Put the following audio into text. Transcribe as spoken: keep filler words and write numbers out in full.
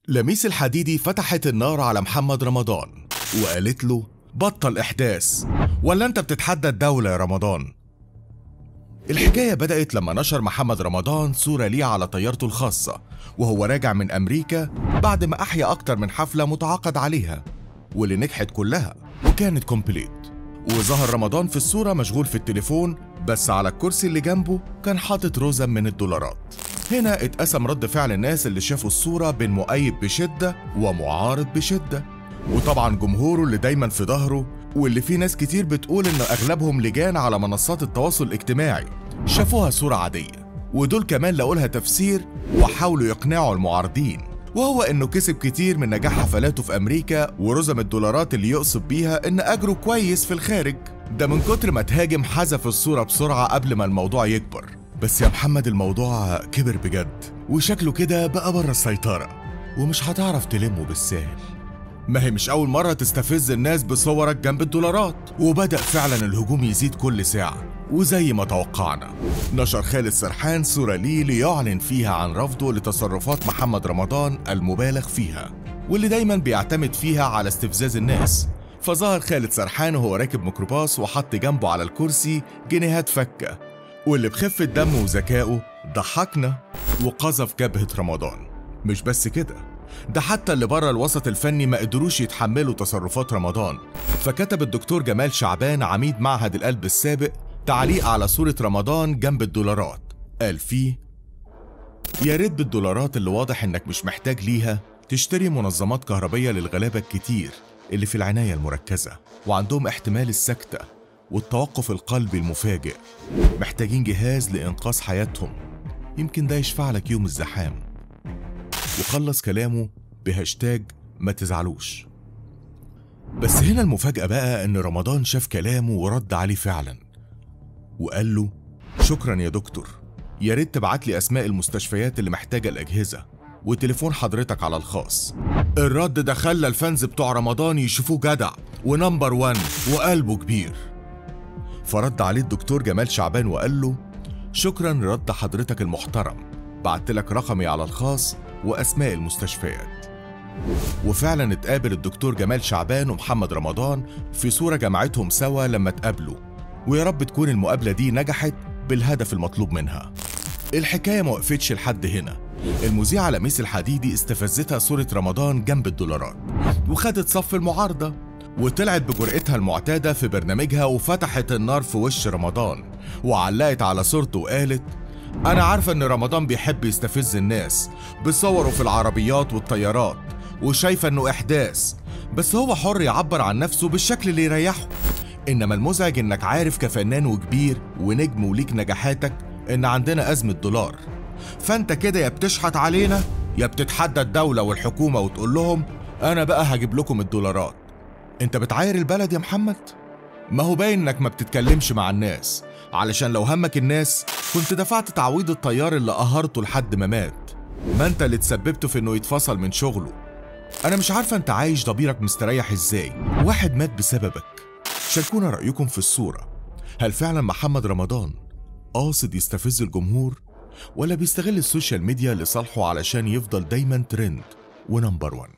لميس الحديدي فتحت النار على محمد رمضان وقالت له بطل إحداث ولا أنت بتتحدى الدولة يا رمضان. الحكاية بدأت لما نشر محمد رمضان صورة ليه على طيارته الخاصة وهو راجع من أمريكا بعد ما أحيا أكتر من حفلة متعاقد عليها واللي نجحت كلها وكانت كومبليت. وظهر رمضان في الصورة مشغول في التليفون، بس على الكرسي اللي جنبه كان حاطط رزم من الدولارات. هنا اتقسم رد فعل الناس اللي شافوا الصورة بين مؤيد بشدة ومعارض بشدة، وطبعا جمهوره اللي دايما في ظهره واللي فيه ناس كتير بتقول إن أغلبهم لجان على منصات التواصل الاجتماعي شافوها صورة عادية، ودول كمان لقوا لها تفسير وحاولوا يقنعوا المعارضين، وهو إنه كسب كتير من نجاح حفلاته في أمريكا ورزم الدولارات اللي يقصد بيها إن أجره كويس في الخارج. ده من كتر ما تهاجم حذف الصورة بسرعة قبل ما الموضوع يكبر. بس يا محمد الموضوع كبر بجد وشكله كده بقى بره السيطرة ومش هتعرف تلمه بالسهل. ما هي مش أول مرة تستفز الناس بصورك جنب الدولارات، وبدأ فعلا الهجوم يزيد كل ساعة. وزي ما توقعنا نشر خالد سرحان صورة ليه ليعلن فيها عن رفضه لتصرفات محمد رمضان المبالغ فيها واللي دايما بيعتمد فيها على استفزاز الناس. فظهر خالد سرحان وهو راكب ميكروباص وحط جنبه على الكرسي جنيهات فكة، واللي بخفة دمه وذكائه ضحكنا وقذف جبهة رمضان. مش بس كده، ده حتى اللي بره الوسط الفني ما قدروش يتحملوا تصرفات رمضان. فكتب الدكتور جمال شعبان عميد معهد القلب السابق تعليق على صورة رمضان جنب الدولارات، قال فيه: يا ريت بالدولارات اللي واضح انك مش محتاج ليها تشتري منظمات كهربية للغلابة الكتير اللي في العناية المركزة وعندهم احتمال السكتة والتوقف القلبي المفاجئ، محتاجين جهاز لإنقاذ حياتهم، يمكن ده يشفع لك يوم الزحام. وخلص كلامه بهاشتاج ما تزعلوش. بس هنا المفاجأة بقى إن رمضان شاف كلامه ورد عليه فعلا وقال له: شكرا يا دكتور، يا ريت تبعت لي أسماء المستشفيات اللي محتاجة الأجهزة وتليفون حضرتك على الخاص. الرد ده خلى الفانز بتوع رمضان يشوفوه جدع ونمبر وان وقلبه كبير. فرد عليه الدكتور جمال شعبان وقال له: شكرا رد حضرتك المحترم، بعت لك رقمي على الخاص وأسماء المستشفيات. وفعلا اتقابل الدكتور جمال شعبان ومحمد رمضان في صورة جمعتهم سوا لما اتقابلوا، ويا رب تكون المقابلة دي نجحت بالهدف المطلوب منها. الحكاية ما وقفتش لحد هنا. المذيعة لميس الحديدي استفزتها صورة رمضان جنب الدولارات وخدت صف المعارضة وطلعت بجرأتها المعتادة في برنامجها وفتحت النار في وش رمضان وعلقت على صورته وقالت: أنا عارفة إن رمضان بيحب يستفز الناس بصوره في العربيات والطيارات وشايفة إنه إحداث، بس هو حر يعبر عن نفسه بالشكل اللي يريحه. إنما المزعج إنك عارف كفنان وكبير ونجم وليك نجاحاتك إن عندنا أزمة دولار، فأنت كده يا بتشحت علينا يا بتتحدى الدولة والحكومة وتقول لهم أنا بقى هجيب لكم الدولارات. أنت بتعاير البلد يا محمد؟ ما هو باين إنك ما بتتكلمش مع الناس، علشان لو همك الناس كنت دفعت تعويض الطيار اللي قهرته لحد ما مات، ما أنت اللي تسببته في إنه يتفصل من شغله. أنا مش عارفة أنت عايش ضميرك مستريح إزاي، واحد مات بسببك. شاركونا رأيكم في الصورة، هل فعلا محمد رمضان قاصد يستفز الجمهور ولا بيستغل السوشيال ميديا لصالحه علشان يفضل دايما ترند ونمبر وان؟